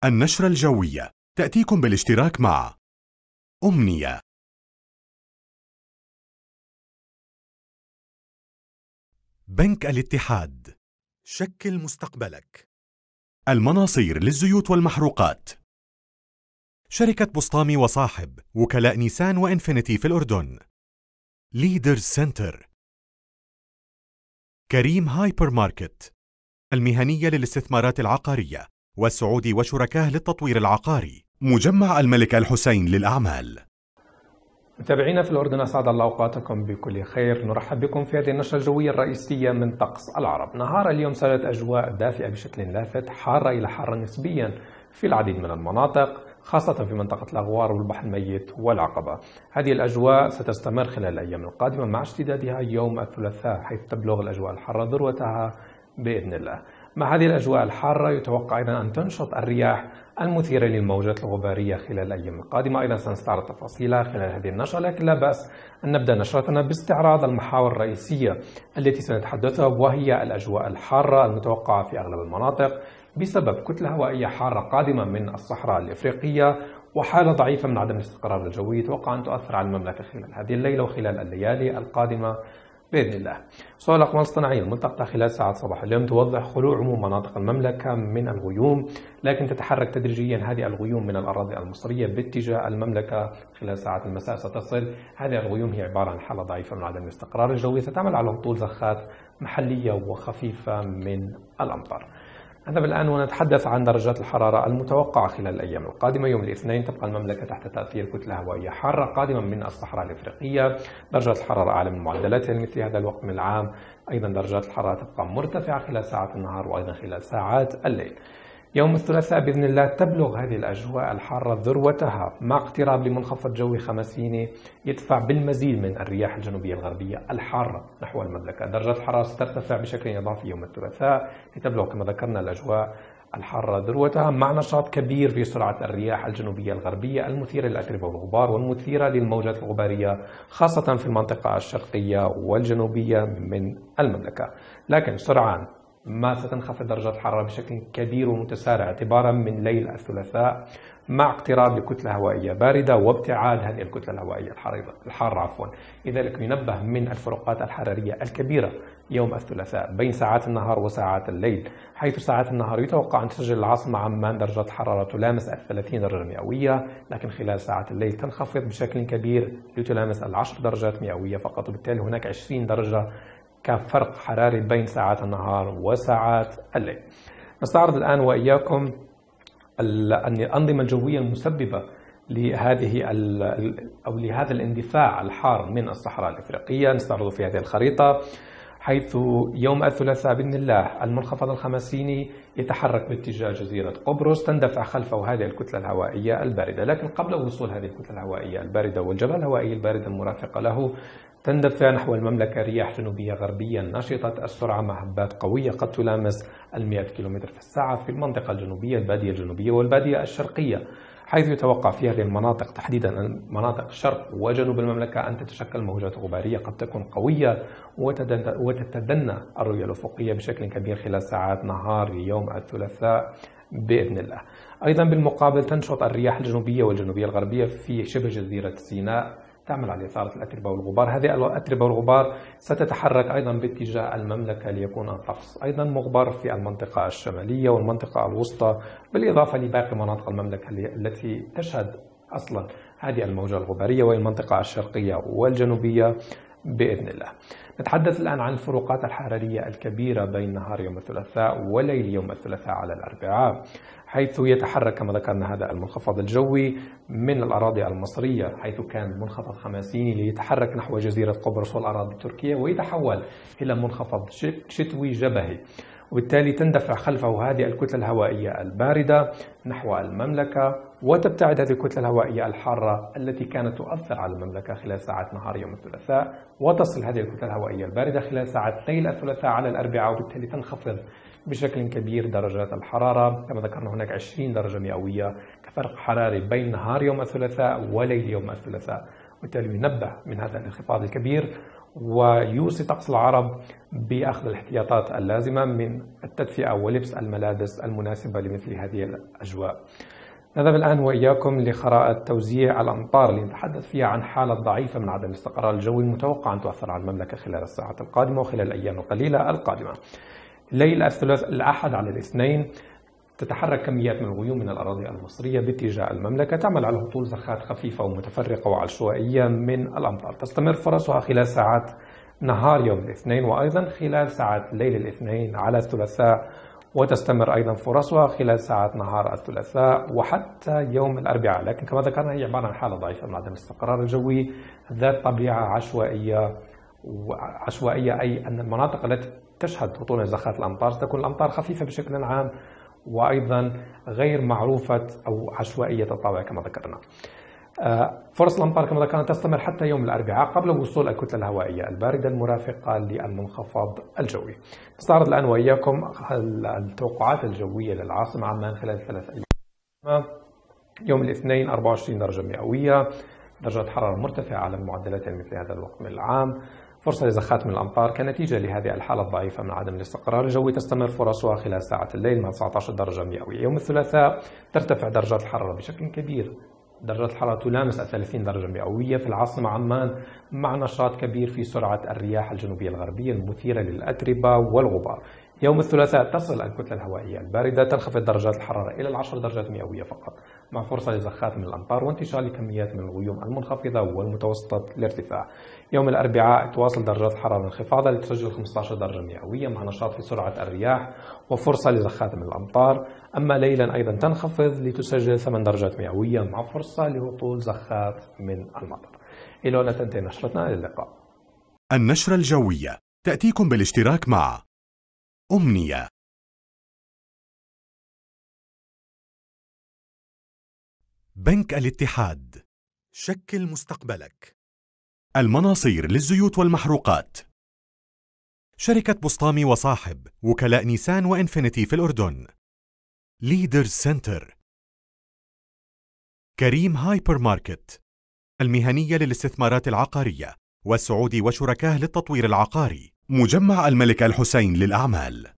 النشرة الجوية تأتيكم بالاشتراك مع أمنية. بنك الاتحاد، شكل مستقبلك. المناصير للزيوت والمحروقات. شركة بسطامي وصاحب، وكلاء نيسان وإنفينيتي في الأردن. ليدرز سنتر. كريم هايبر ماركت، المهنية للاستثمارات العقارية، والسعودي وشركاه للتطوير العقاري. مجمع الملك الحسين للأعمال. متابعينا في الأردن، أسعد الله أوقاتكم بكل خير. نرحب بكم في هذه النشرة الجوية الرئيسية من طقس العرب. نهار اليوم سارت أجواء دافئة بشكل لافت، حارة إلى حارة نسبيا في العديد من المناطق، خاصة في منطقة الأغوار والبحر الميت والعقبة. هذه الأجواء ستستمر خلال الأيام القادمة مع اشتدادها يوم الثلاثاء، حيث تبلغ الأجواء الحارة ذروتها بإذن الله. مع هذه الأجواء الحارة يتوقع أيضا أن تنشط الرياح المثيرة للموجات الغبارية خلال الأيام القادمة. أيضا سنستعرض تفاصيلها خلال هذه النشرة، لكن لا بأس أن نبدأ نشرتنا باستعراض المحاور الرئيسية التي سنتحدثها، وهي الأجواء الحارة المتوقعة في أغلب المناطق بسبب كتلة هوائية حارة قادمة من الصحراء الإفريقية وحالة ضعيفة من عدم الاستقرار الجوي يتوقع أن تؤثر على المملكة خلال هذه الليلة وخلال الليالي القادمة بإذن الله. صور الأقمار الصناعية الملتقطة خلال ساعات صباح اليوم توضح خلوع عموم مناطق المملكة من الغيوم، لكن تتحرك تدريجيا هذه الغيوم من الأراضي المصرية باتجاه المملكة. خلال ساعات المساء ستصل هذه الغيوم، هي عبارة عن حالة ضعيفة من عدم الاستقرار الجوي ستعمل على هطول زخات محلية وخفيفة من الأمطار. نذهب الآن ونتحدث عن درجات الحرارة المتوقعة خلال الأيام القادمة. يوم الاثنين تبقى المملكة تحت تأثير كتلة هوائية حارة قادمة من الصحراء الإفريقية، درجات الحرارة أعلى من معدلاتها لمثل هذا الوقت من العام. أيضا درجات الحرارة تبقى مرتفعة خلال ساعات النهار وأيضا خلال ساعات الليل. يوم الثلاثاء بإذن الله تبلغ هذه الأجواء الحارة ذروتها مع اقتراب لمنخفض جوي خمسيني يدفع بالمزيد من الرياح الجنوبية الغربية الحارة نحو المملكة. درجات الحرارة سترتفع بشكل إضافي يوم الثلاثاء لتبلغ كما ذكرنا الأجواء الحارة ذروتها مع نشاط كبير في سرعة الرياح الجنوبية الغربية المثيرة للأتربة والغبار والمثيرة للموجات الغبارية، خاصة في المنطقة الشرقية والجنوبية من المملكة. لكن سرعان ما ستنخفض درجات الحرارة بشكل كبير ومتسارع اعتبارا من ليل الثلاثاء مع اقتراب لكتلة هوائية باردة وابتعاد هذه الكتلة الهوائية الحارة. لذلك ينبه من الفروقات الحرارية الكبيرة يوم الثلاثاء بين ساعات النهار وساعات الليل، حيث ساعات النهار يتوقع أن تسجل العاصمة عمان درجات الحرارة تلامس 30 درجة مئوية، لكن خلال ساعات الليل تنخفض بشكل كبير لتلامس 10 درجات مئوية فقط، وبالتالي هناك 20 درجة كفرق حراري بين ساعات النهار وساعات الليل. نستعرض الآن وإياكم الأنظمة الجوية المسببة لهذا الاندفاع الحار من الصحراء الإفريقية. نستعرض في هذه الخريطة، حيث يوم الثلاثاء بإذن الله المنخفض الخمسيني يتحرك باتجاه جزيرة قبرص، تندفع خلفه هذه الكتلة الهوائية الباردة. لكن قبل وصول هذه الكتلة الهوائية الباردة والجبهة الهوائية الباردة المرافقة له تندفع نحو المملكة رياح جنوبية غربية نشطة السرعة مع هبات قوية قد تلامس 100 كيلومتر في الساعة في المنطقة الجنوبية، البادية الجنوبية والبادية الشرقية، حيث يتوقع في هذه المناطق تحديدا مناطق الشرق وجنوب المملكة أن تتشكل موجات غبارية قد تكون قوية وتتدنى الرؤية الأفقية بشكل كبير خلال ساعات نهار يوم الثلاثاء بإذن الله. أيضا بالمقابل تنشط الرياح الجنوبية والجنوبية الغربية في شبه جزيرة سيناء، تعمل على إثارة الأتربة والغبار. هذه الأتربة والغبار ستتحرك أيضا باتجاه المملكة ليكون الطقس أيضا مغبر في المنطقة الشمالية والمنطقة الوسطى، بالإضافة لباقي مناطق المملكة التي تشهد أصلا هذه الموجة الغبارية، وهي المنطقة الشرقية والجنوبية بإذن الله. نتحدث الآن عن الفروقات الحرارية الكبيرة بين نهار يوم الثلاثاء وليل يوم الثلاثاء على الأربعاء، حيث يتحرك كما ذكرنا هذا المنخفض الجوي من الأراضي المصرية، حيث كان منخفض خماسيني ليتحرك نحو جزيرة قبرص والأراضي التركية ويتحول إلى منخفض شتوي جبهي، وبالتالي تندفع خلفه هذه الكتلة الهوائية الباردة نحو المملكة وتبتعد هذه الكتلة الهوائية الحارة التي كانت تؤثر على المملكة خلال ساعات نهار يوم الثلاثاء، وتصل هذه الكتلة الهوائية الباردة خلال ساعات ليل الثلاثاء على الأربعاء، وبالتالي تنخفض بشكل كبير درجات الحرارة. كما ذكرنا هناك 20 درجة مئوية كفرق حراري بين نهار يوم الثلاثاء وليل يوم الثلاثاء، وبالتالي ينبه من هذا الانخفاض الكبير ويوصي طقس العرب بأخذ الاحتياطات اللازمة من التدفئة ولبس الملابس المناسبة لمثل هذه الأجواء. نذهب الآن وإياكم لخرائط توزيع الأمطار اللي نتحدث فيها عن حالة ضعيفة من عدم الاستقرار الجوي المتوقع أن تؤثر على المملكة خلال الساعات القادمة وخلال الأيام القليلة القادمة. ليل الأحد على الاثنين تتحرك كميات من الغيوم من الأراضي المصرية باتجاه المملكة، تعمل على هطول زخات خفيفة ومتفرقة وعشوائية من الأمطار، تستمر فرصها خلال ساعات نهار يوم الاثنين وأيضا خلال ساعات ليل الاثنين على الثلاثاء، وتستمر أيضا فرصها خلال ساعات نهار الثلاثاء وحتى يوم الأربعاء. لكن كما ذكرنا هي عبارة عن حالة ضعيفة من عدم الاستقرار الجوي ذات طبيعة عشوائية، أي أن المناطق التي تشهد هطول زخات الأمطار ستكون الأمطار خفيفة بشكل عام وأيضا غير معروفة أو عشوائية الطابع كما ذكرنا. فرص الأمطار كما ذكرنا تستمر حتى يوم الأربعاء قبل وصول الكتلة الهوائية الباردة المرافقة للمنخفض الجوي. نستعرض الآن وإياكم التوقعات الجوية للعاصمة عمان خلال 3 أيام. يوم الاثنين 24 درجة مئوية، درجة حرارة مرتفعة على المعدلات مثل هذا الوقت من العام. فرصة لزخات من الأمطار كنتيجة لهذه الحالة الضعيفة من عدم الاستقرار الجوي تستمر فرصها خلال ساعة الليل مع 19 درجة مئوية. يوم الثلاثاء ترتفع درجات الحرارة بشكل كبير، درجة الحرارة تلامس 30 درجة مئوية في العاصمة عمان مع نشاط كبير في سرعة الرياح الجنوبية الغربية المثيرة للأتربة والغبار. يوم الثلاثاء تصل الكتلة الهوائية الباردة، تنخفض درجات الحرارة إلى 10 درجات مئوية فقط مع فرصة لزخات من الأمطار وانتشار لكميات من الغيوم المنخفضة والمتوسطة الارتفاع. يوم الأربعاء تواصل درجات الحرارة انخفاضها لتسجل 15 درجة مئوية مع نشاط في سرعة الرياح وفرصة لزخات من الأمطار. أما ليلا أيضا تنخفض لتسجل 8 درجات مئوية مع فرصة لهطول زخات من المطر. إلى هنا تنتهي نشرتنا، إلى اللقاء. النشرة الجوية تأتيكم بالاشتراك مع أمنية. بنك الاتحاد، شكل مستقبلك. المناصير للزيوت والمحروقات. شركة بسطامي وصاحب، وكلاء نيسان وإنفينيتي في الأردن. ليدرز سنتر. كريم هايبر ماركت، المهنية للاستثمارات العقارية، والسعودي وشركاه للتطوير العقاري. مجمع الملك الحسين للأعمال.